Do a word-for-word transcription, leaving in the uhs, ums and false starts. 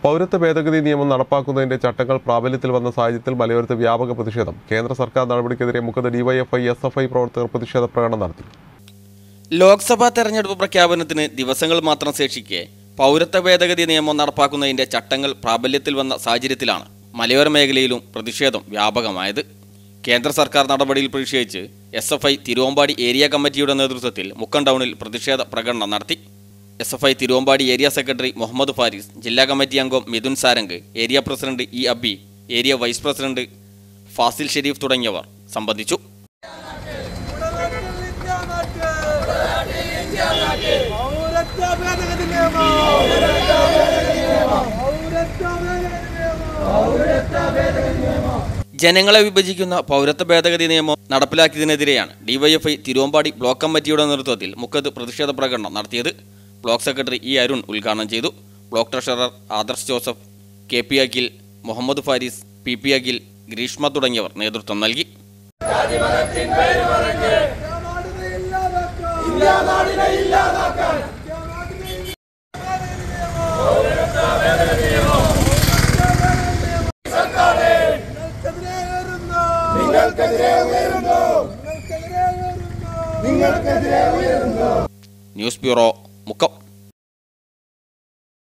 പൗരത്വ ഭേദഗതി നിയമം നടപ്പാക്കുന്നതിന്റെ ചട്ടങ്ങൾ പ്രാബല്യത്തിൽ വന്ന സാഹചര്യത്തിൽ മലയോരത്ത് വ്യാപക പ്രതിഷേധം. കേന്ദ്ര സർക്കാർ നടപടിക്കെതിരെ മുഖത്ത് ഡിവൈഎഫ്ഐ എസ് എഫ് ഐ പ്രവർത്തകർ പ്രതിഷേധ പ്രകടനം നടത്തി. ലോക്സഭാ തെരഞ്ഞെടുപ്പ് പ്രഖ്യാപനത്തിന് ദിവസങ്ങൾ മാത്രം ശേഷിക്കെ പൗരത്വ ഭേദഗതി നിയമം നടപ്പാക്കുന്നതിന്റെ ചട്ടങ്ങൾ പ്രാബല്യത്തിൽ വന്ന സാഹചര്യത്തിലാണ് മലയോര മേഖലയിലും പ്രതിഷേധം വ്യാപകമായത്. കേന്ദ്ര സർക്കാർ നടപടിയിൽ പ്രതിഷേധിച്ച് S F I Thiruvambadi area കമ്മിറ്റിയുടെ നേതൃത്വത്തിൽ മുക്കം ടൗണിൽ പ്രതിഷേധ പ്രകടനം നടത്തി. S F I Thiruvambadi area secretary Muhammad Faris, ജില്ലാ കമ്മിറ്റി അംഗം Mithun Sarang, area president E Abi, area vice president Fazil Sherif തുടങ്ങിയവർ സംബന്ധിച്ചു. ജനങ്ങളെ വിഭജിക്കുന്ന പൗരത്വ ഭേദഗതി നിയമം നടപ്പിലാക്കിയതിനെതിരെയാണ് ഡിവൈഎഫ്ഐ തിരുവമ്പാടി ബ്ലോക്ക് കമ്മിറ്റിയുടെ നേതൃത്വത്തിൽ മുക്കത്ത് പ്രതിഷേധ പ്രകടനം നടത്തിയത്. ബ്ലോക്ക് സെക്രട്ടറി ഇ അരുൺ ഉദ്ഘാടനം ചെയ്തു. Block treasurer Adarsh Joseph, K P Akhil, Muhammad Faris, P P Akhil, Greeshma തുടങ്ങിയവർ നേതൃത്വം നൽകി. News bureau, Mukkam.